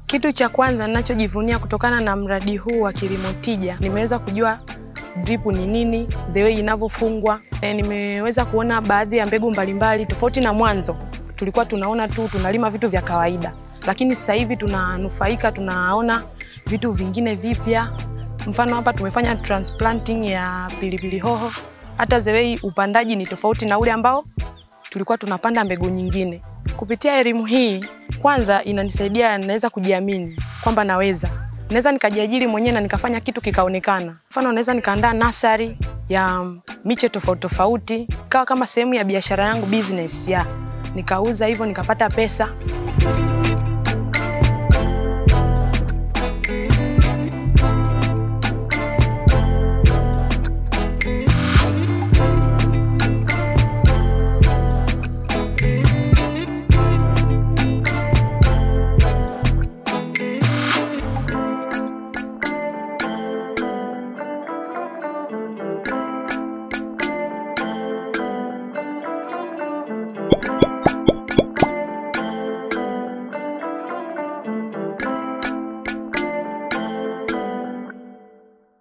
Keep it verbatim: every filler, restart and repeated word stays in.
Kitu cha kwanza ninachojivunia kutokana na mradi huu wa Kilimo Tija, nimeweza kujua drip ni nini, the way inavyofungwa. E, nimeweza kuona baadhi ya mbegu mbalimbali tofauti na mwanzo. Tulikuwa tunaona tu tunalima vitu vya kawaida, lakini sasa hivi tunanufaika, tunaona vitu vingine vipya. Mfano hapa tumefanya transplanting ya pilipili hoho. Hata the way upandaji ni tofauti na ule ambao tulikuwa tunapanda mbegu nyingine. Kupitia elimu hii, kwanza inanisaidia naweza kujiamini kwamba naweza. Naweza nikajiajiri mwenyewe na nikafanya kitu kikaonekana. Mfano naweza nikaandaa nursery ya miche tofauti tofauti, kawa kama sehemu ya biashara yangu, business ya. Nikauza hivyo nikapata pesa.